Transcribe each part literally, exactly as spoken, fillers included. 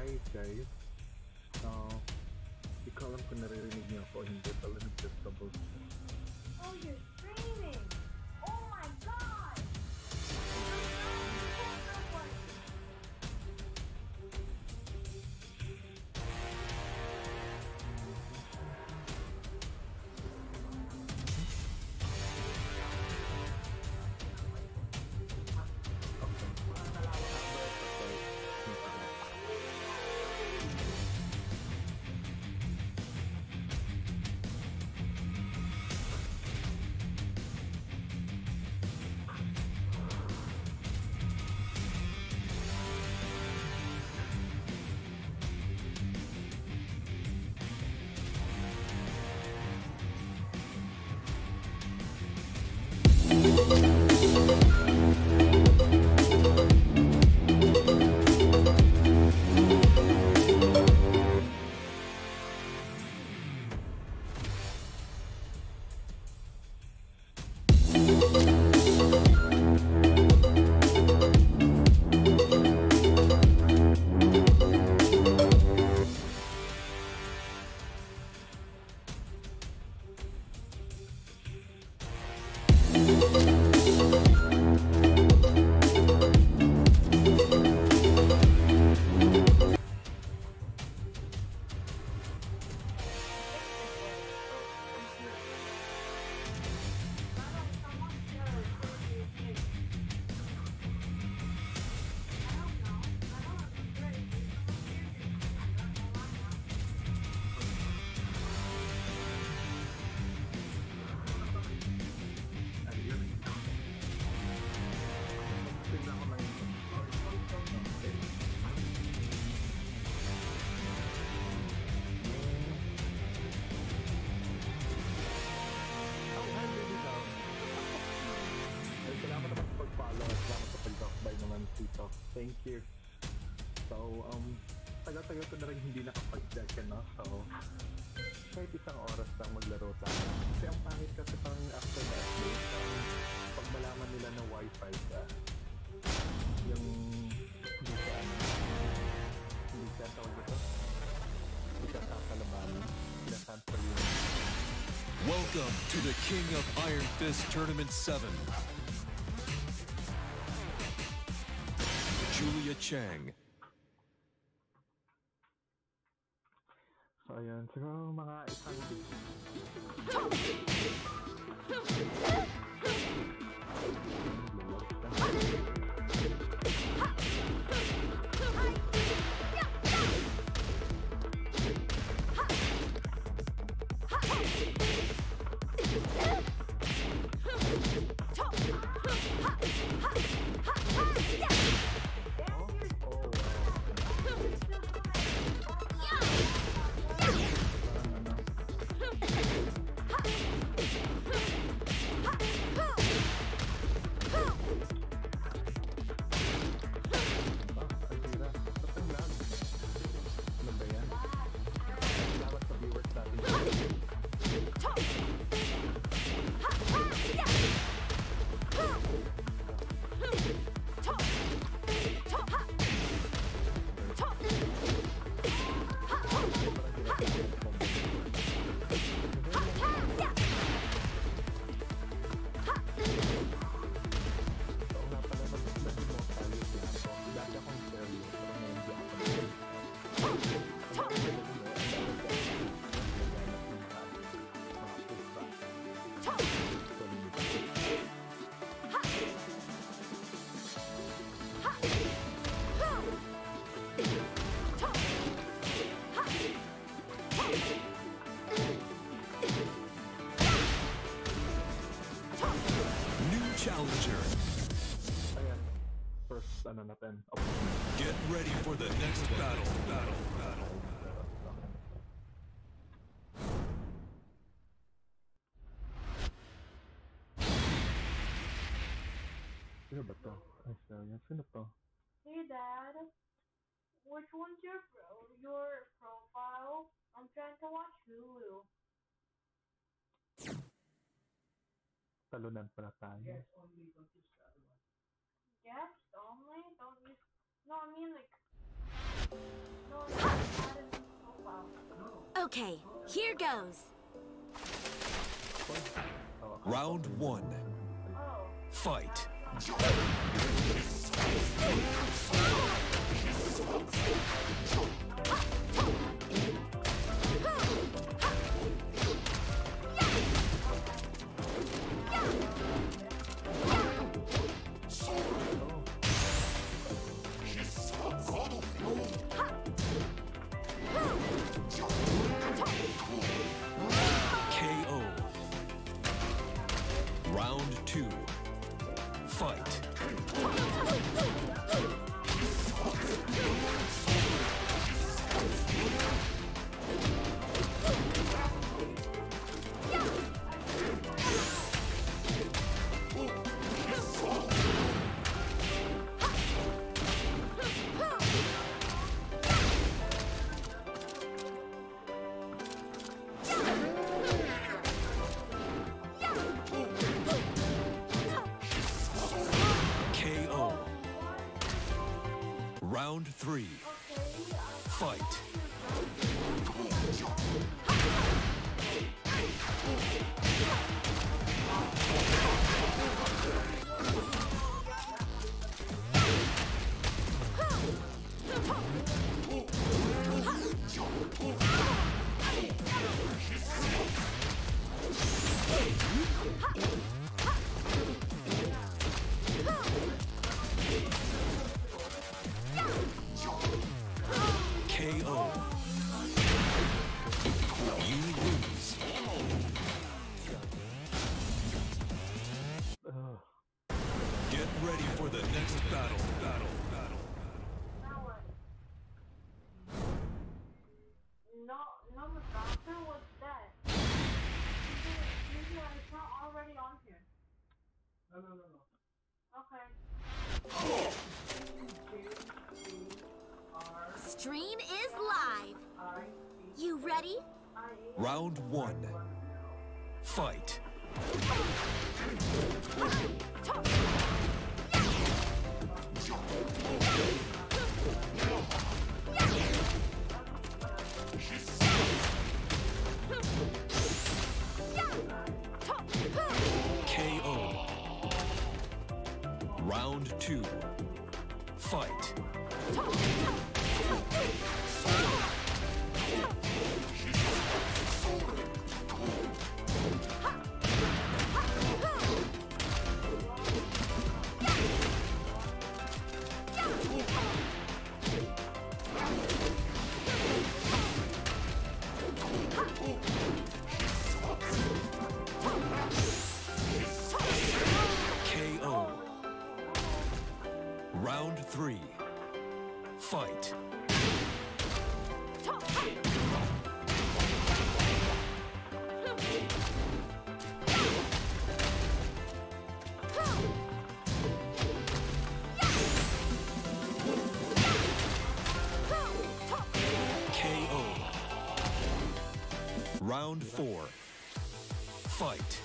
Hi guys. Uh, di ko alam kung naririnig niyo ako o hindi, pero nag-trouble. Oh, you're streaming! Oh my god! Thank you. So, um, tagal-tagal ko na rin hindi nakapag-check, no? So, kahit isang oras lang maglaro tayo. Kasi ang pangit kasi parang after that day, um, pag malaman nila na wifi ka, yung hindi ka ano, hindi ka tawag ito, hindi ka kakalabanin, sinatransfer yun. Welcome to the King of Iron Fist Tournament seven. Julia Chang. So, ayan. Siguro mga isang Challenger. Ayan. First, ano natin. Okay. Get ready for the next battle. Battle. Battle. Sino ba to? Ay, sorry. Sino to? Hey Dad, which one's your pro your profile? I'm trying to watch Hulu. Talunan pala tayo. Yes, only. Don't use the other one. Yes, only. Don't use. No, I mean like. No, no, add a new profile. Okay, here goes. Oh, Round one. Oh. Fight. K O. Round two. Fight. K O. Round three. Fight. K O. You lose. Ugh. Get ready for the next battle. Battle. Battle. Now what? No, no, the doctor was dead. Usually it's not already on here. No, no, no, no. Okay. Stream is live. You ready? Round one. Fight. K O. Round two. Fight. K O. Round three. Fight. K O. Round four. Fight.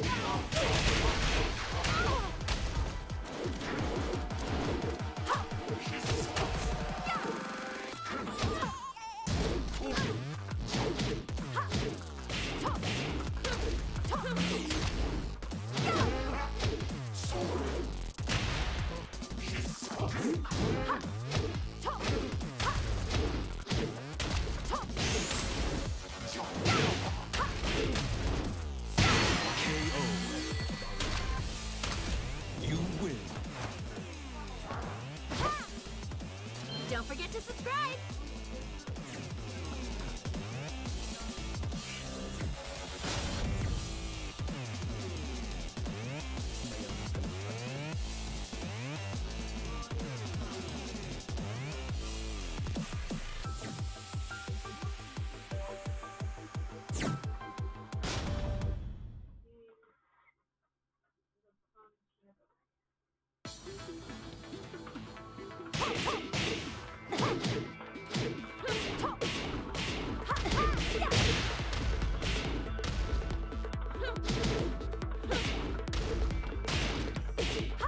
K O. You win. Don't forget to subscribe.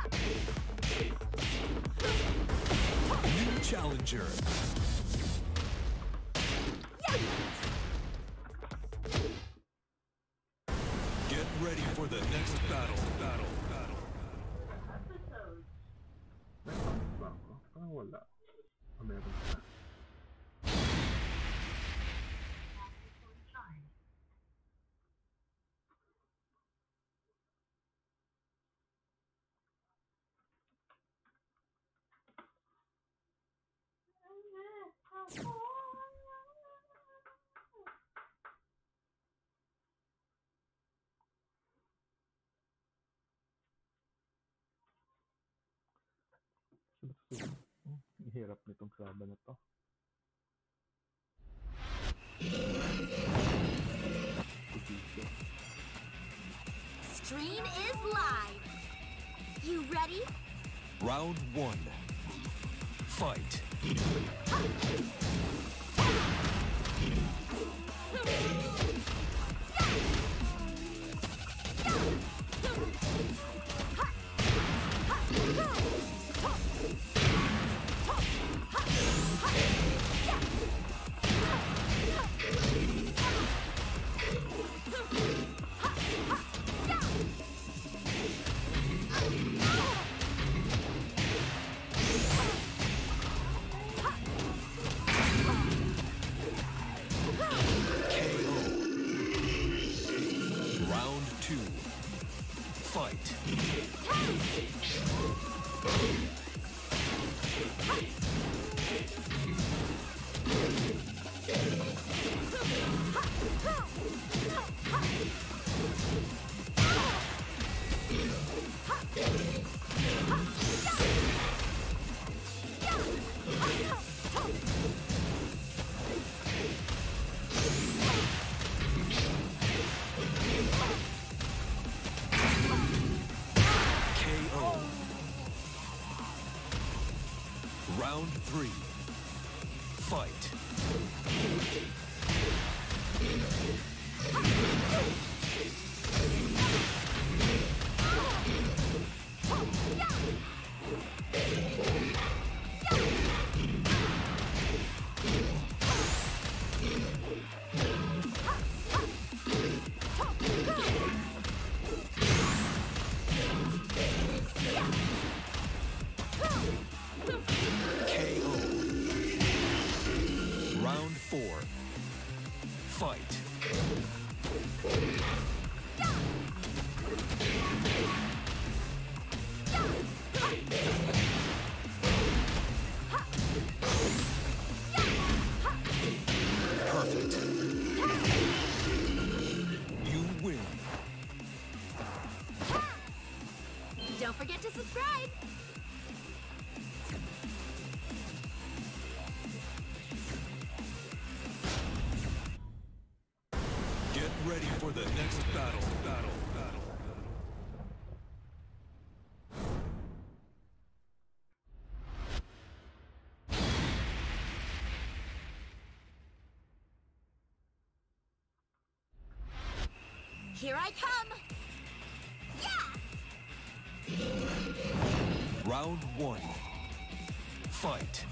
New challenger. Get ready for the next battle. Battle. Battle. Episodes. May pants ba ako? Parang wala. Ah, meron pa. Happy Sunshine. Hmm, ang hirap nitong kraba na to. Stream is live. You ready? Round one. Fight. Round three. Fight. Don't forget to subscribe. Get ready for the next battle. Battle. Battle. Here I come. Yeah! Round one. Fight.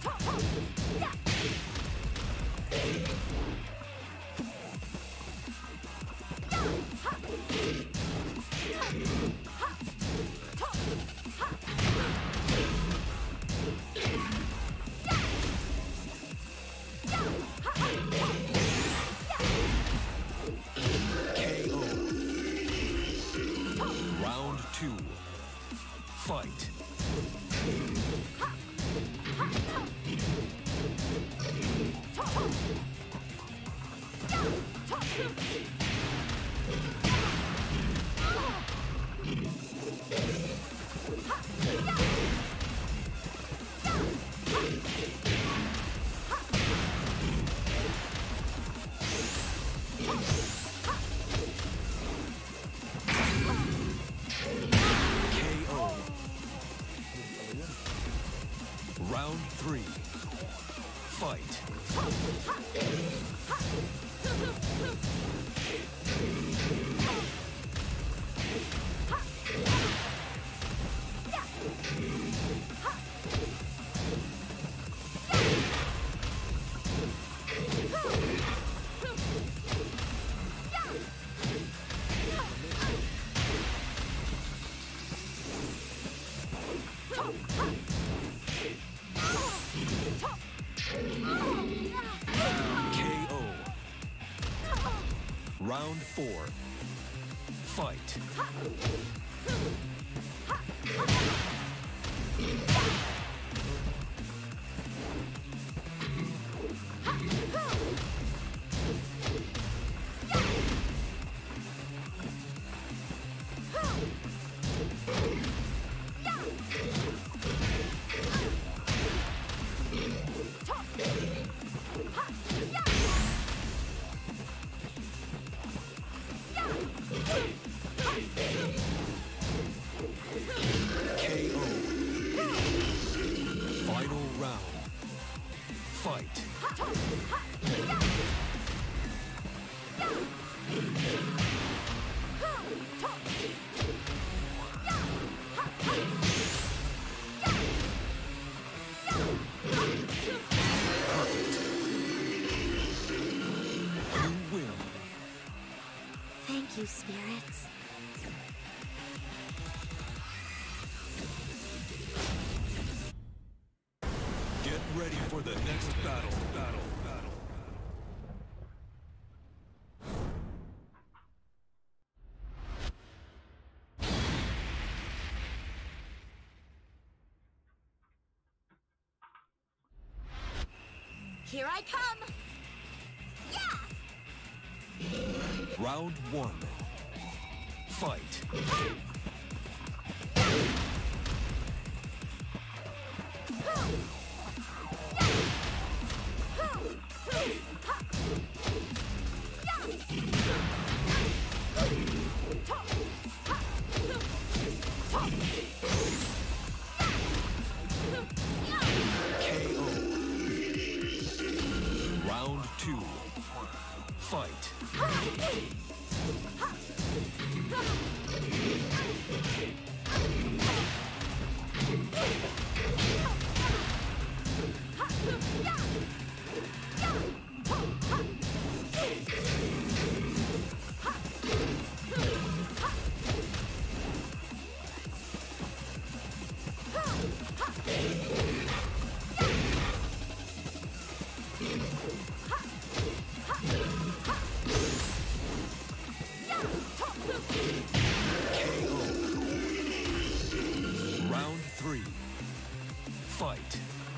K O. Round two. Fight. Round three. Fight. Round four. Fight. K O. Final round. Fight. You win. Thank you, spirits. Get ready for the next battle. Battle. Battle. Here I come! Yeah! Round one. Fight. K O. Round two. Fight. K O. Round three. Fight.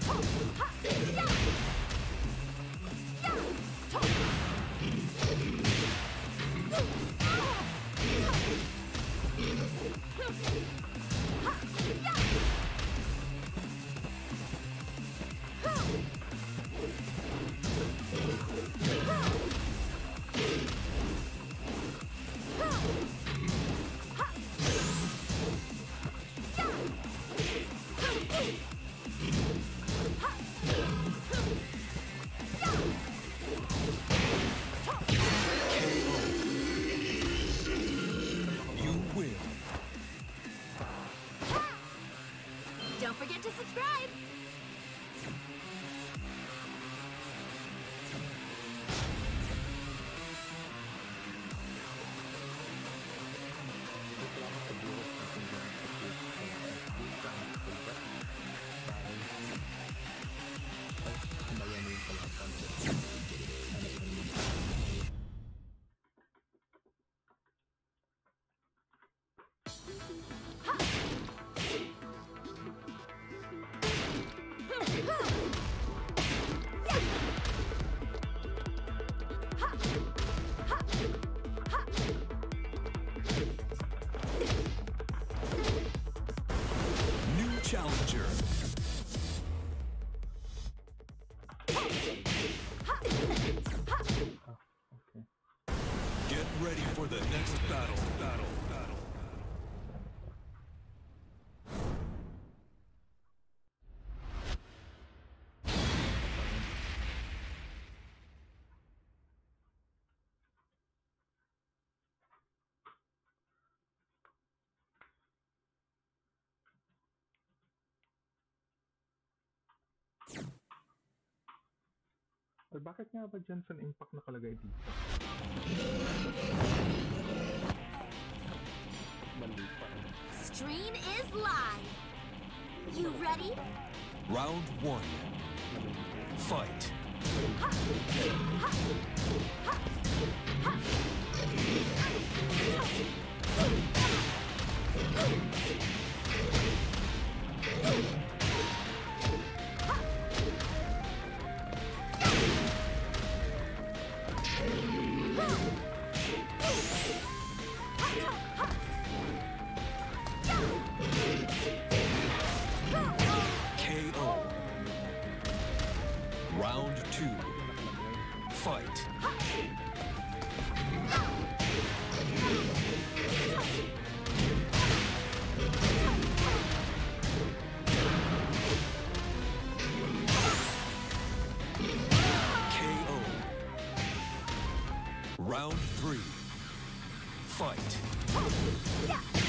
You win. Don't forget to subscribe! New challenger. Okay. Get ready for the next battle. Battle. Battle. Or bakit nga ba Jensen Impact nakalagay dito? Mali pa. Stream is live! You ready? Round one. Fight. Ha! Ha! Ha! Round two. Fight. K O. Round three. Fight. Yeah.